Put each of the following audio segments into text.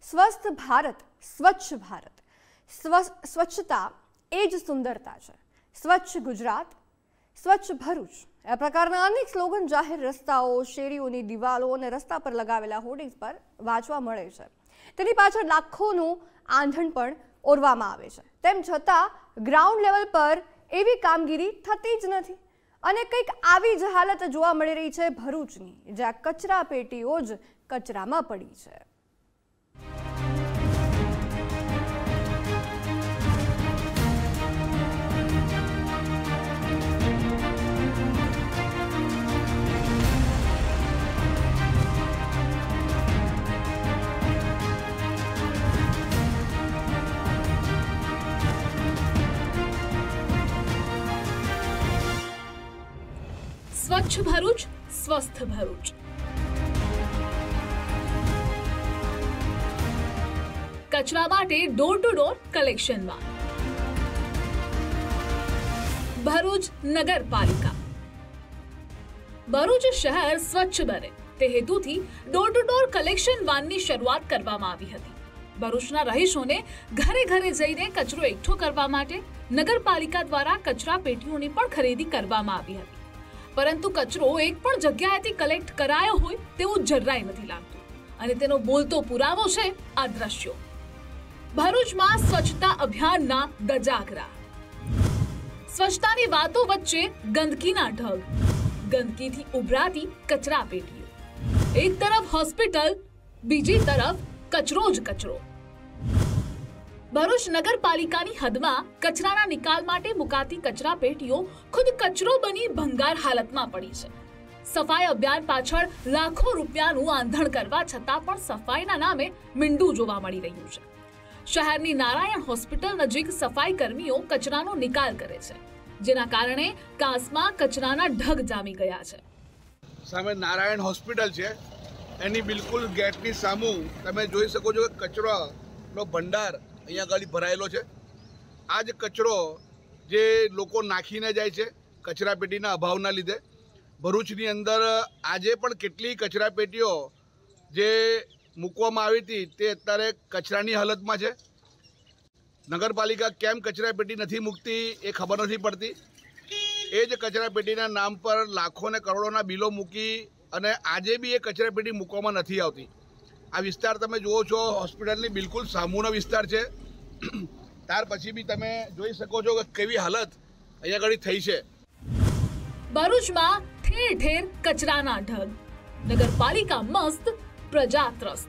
સ્વસ્થ ભારત, સ્વચ્છ ભારત, સ્વચ્છતા એ જ સુંદરતા છે. સ્વચ્છ ગુજરાત, સ્વચ્છ ભરૂચ આ પ્રકારના અનેક સ્લોગન જાહેર રસ્તાઓ, શેરીઓની દિવાલો અને રસ્તા પર લગાવેલા હોર્ડિંગ્સ પર વાંચવા મળે છે. તેની પાછળ લાખોનું આંધણ પણ ઓરવામાં આવે છે. તેમ છતાં ગ્રાઉન્ડ લેવલ પર એવી કામગીરી થતી જ નથી અને કંઈક આવી જ હાલત જોવા મળી રહી છે ભરૂચની, જ્યાં કચરા પેટીઓ જ કચરામાં પડી છે. સ્વચ્છ ભરૂચ, સ્વસ્થ ભરૂચ. કચરા માટે ડોર ટુ ડોર કલેક્શનમાં ભરૂચ નગરપાલિકા. ભરૂચ શહેર સ્વચ્છ બને તે હેતુથી ડોર ટુ ડોર કલેક્શન વાનની શરૂઆત કરવામાં આવી હતી. ભરૂચના રહીશોને ઘરે ઘરે જઈને કચરો એકઠો કરવા માટે નગરપાલિકા દ્વારા કચરા પેટીઓની પણ ખરીદી કરવામાં આવી હતી. પરંતુ કચરો એક પણ જગ્યાએથી કલેક્ટ કરાયો હોય તેવું જરાય નથી લાગતું અને તેનો બોલતો પુરાવો છે આ દ્રશ્યો. ભરૂચમાં સ્વચ્છતા અભિયાનના ગજાગરા. સ્વચ્છતાની વાતો વચ્ચે ગંદકીના ઢગ, ગંદકીથી ઉભરાતી કચરા પેટીઓ. એક તરફ હોસ્પિટલ, બીજી તરફ કચરો જ કચરો. ભરૂચ નગરપાલિકાની હદમાં કચરાના નિકાલ માટે મુકાતી કચરા પેટીઓ ખુદ કચરો બની ભંગાર હાલતમાં પડી છે. સફાઈ અભિયાન પાછળ લાખો રૂપિયાનું આંધણ કરવા છતાં પણ સફાઈના નામે મીંડું જોવા મળી રહ્યું છે. શહેરની નારાયણ હોસ્પિટલ નજીક સફાઈ કર્મીઓ કચરાનો નિકાલ કરે છે, જેના કારણે કાંસમાં કચરાના ઢગ જામી ગયા છે. સામે નારાયણ હોસ્પિટલ છે, એની બિલકુલ ગેટની સામું તમે જોઈ શકો છો કે કચરાનો ભંડાર અહીંયા આગળ ભરાયેલો છે. આ જ કચરો જે લોકો નાખીને જાય છે કચરા પેટીના અભાવના લીધે. ભરૂચની અંદર આજે પણ કેટલી કચરા પેટીઓ જે મૂકવામાં આવી હતી તે અત્યારે કચરાની હાલતમાં છે. નગરપાલિકા કેમ કચરા પેટી નથી મૂકતી એ ખબર નથી પડતી. એ જ કચરા પેટીના નામ પર લાખો ને કરોડોના બિલો મૂકી અને આજે બી એ કચરા પેટી મૂકવામાં નથી આવતી. આ વિસ્તાર તમે જુઓ છો, હોસ્પિટલની બિલકુલ સામુનો વિસ્તાર છે. ત્યાર પછી બી તમે જોઈ શકો છો કે કેવી હાલત અહીંયા આગળ થઈ છે. ભરૂચમાં ઠેર ઠેર કચરાના ઢગ, નગરપાલિકા મસ્ત, પ્રજા ત્રસ્ત.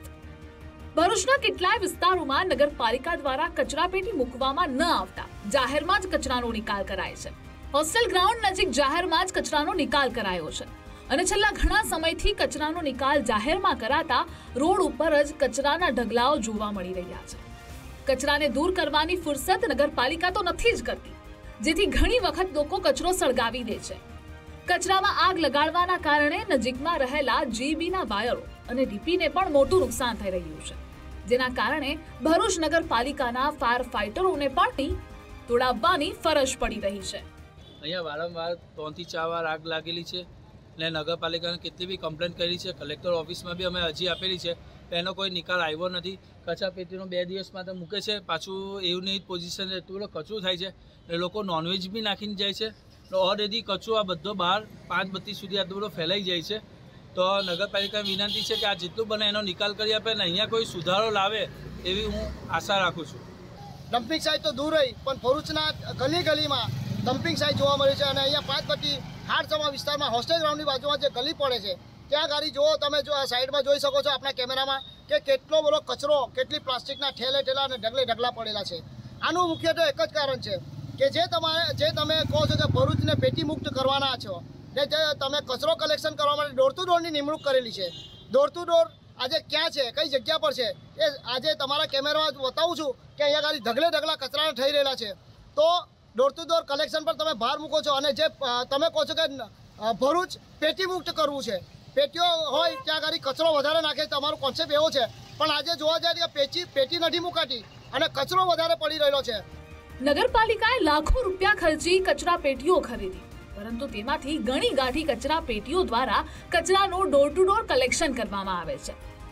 ભરૂચના કેટલાય વિસ્તારોમાં નગરપાલિકા દ્વારા કચરા પેટી મૂકવામાં ન આવતા જાહેરમાં જ કચરાનો નિકાલ કરાય છે. હોસ્ટેલ ગ્રાઉન્ડ નજીક જાહેરમાં જ કચરાનો નિકાલ કરાયો છે અને છેલ્લા ઘણા સમયથી કચરાનો નિકાલ જાહેરમાં કરાતા રોડ ઉપર જ કચરાના ઢગલાઓ જોવા મળી રહ્યા છે. કચરાને દૂર કરવાની ફુરસત નગરપાલિકા તો નથી જ કરતી, જેથી ઘણી વખત લોકો કચરો સળગાવી દે છે. કચરામાં આગ લગાડવાના કારણે નજીકમાં રહેલા જીબીના વાયરો અને ડીપીને પણ મોટું નુકસાન થઈ રહ્યું છે, જેના કારણે ભરૂચ નગરપાલિકાના ફાયર ફાઇટરોને પણ તોડાવવાની ફરજ પડી રહી છે. અહીંયા વારંવાર 3 થી 4 વાર આગ લાગેલી છે ને નગરપાલિકાને કેટલી બી કમ્પ્લેન કરી છે. કલેક્ટર ઓફિસમાં બી અમે અરજી આપેલી છે, એનો કોઈ નિકાલ આવ્યો નથી. કચરા પેટીનો 2 દિવસમાં તો મૂકે છે, પાછું એવની પોઝિશન એટલું બધો કચરું થાય છે એ લોકો નોનવેજ બી નાખીને જાય છે. તો ઓલરેડી કચરો આ બધો બહાર 5:32 સુધી આટલો બધો ફેલાઈ જાય છે. તો નગરપાલિકાને વિનંતી છે કે આ જેટલું બને એનો નિકાલ કરી આપે અને અહીંયા કોઈ સુધારો લાવે એવી હું આશા રાખું છું. ડમ્પિંગ સાઇટ તો દૂર રહી, પણ ભરૂચના ગલીમાં ડમ્પિંગ સાઇટ જોવા મળે છે અને અહીંયા 5:32 હાડસમા વિસ્તારમાં હોસ્ટેલ ગ્રાઉન્ડની બાજુમાં જે ગલી પડે છે ત્યાં ગાડી જુઓ તમે, જો આ સાઈડમાં જોઈ શકો છો આપણા કેમેરામાં કે કેટલો બધો કચરો, કેટલી પ્લાસ્ટિકના ઠેલા અને ઢગલા પડેલા છે. આનું મુખ્યત્વે એક જ કારણ છે કે જે તમે કહો છો કે ભરૂચને પેટી મુક્ત કરવાના છો ને જે તમે કચરો કલેક્શન કરવા માટે ડોર ટુ ડોરની નિમણૂક કરેલી છે. ડોર ટુ ડોર આજે ક્યાં છે, કઈ જગ્યા પર છે એ આજે તમારા કેમેરામાં બતાવું છું કે અહીંયા ગાડી ઢગલા કચરાના થઈ રહેલા છે. તો ડોર ટુ ડોર કલેક્શન પર તમે ભાર મૂકો છો અને જે તમે કહો છો કે ભરૂચ પેટી મુક્ત કરવું છે, પેટીઓ હોય ત્યાં આગળ કચરો વધારે નાખે, તમારો કોન્સેપ્ટ એવો છે. પણ આજે જોવા જાય કે પેટી નથી મુકાતી અને કચરો વધારે પડી રહેલો છે. નગરપાલિકાએ લાખો રૂપિયા ખર્ચી કચરા પેટીઓ ખરીદી, પરંતુ તેમાંથી ઘણી ગાંઠી કચરા પેટીઓ દ્વારા કચરાનો ડોર ટુ ડોર કલેક્શન કરવામાં આવે છે.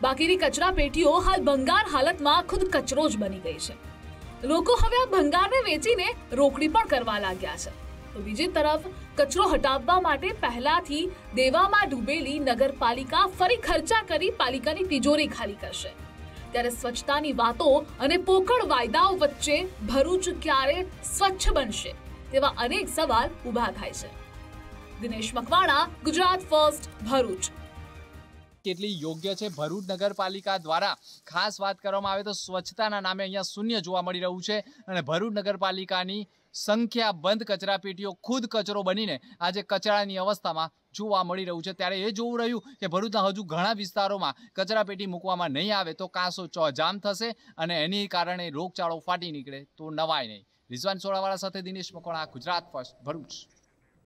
બાકીની કચરા પેટીઓ હાલ ભંગાર હાલતમાં ખુદ કચરો જ બની ગઈ છે. લોકો હવે આ ભંગારને વેચીને રોકડી પણ કરવા લાગ્યા છે. તો બીજી તરફ કચરો હટાવવા માટે પહેલાથી દેવામાં ડૂબેલી નગરપાલિકા ફરી ખર્ચા કરી પાલિકાની તિજોરી ખાલી કરશે. ત્યારે સ્વચ્છતાની વાતો અને પોકળ વાયદાઓ વચ્ચે ભરૂચ ક્યારે સ્વચ્છ બનશે તેવા અનેક સવાલ ઊભા થાય છે. દિનેશ મકવાણા, ગુજરાત ફર્સ્ટ, ભરૂચ. કેટલી યોગ્ય છે ભરૂચ નગરપાલિકા દ્વારા? ખાસ વાત કરવામાં આવે તો સ્વચ્છતાના નામે અહીંયા શૂન્ય જોવા મળી રહ્યું છે અને ભરૂચ નગરપાલિકાની સંખ્યાબંધ કચરાપેટીઓ ખુદ કચરો બનીને આજે કચરાની અવસ્થામાં જોવા મળી રહ્યું છે. ત્યારે એ જોવું રહ્યું કે ભરૂચના હજુ ઘણા વિસ્તારોમાં કચરાપેટી મૂકવામાં નહીં આવે તો કાંસો જામ થશે અને એની કારણે રોગચાળો ફાટી નીકળે તો નવાય નહીં. રિઝવાન સોડાવાળા સાથે દિનેશ મકવાણા, ગુજરાત ફર્સ્ટ, ભરૂચ.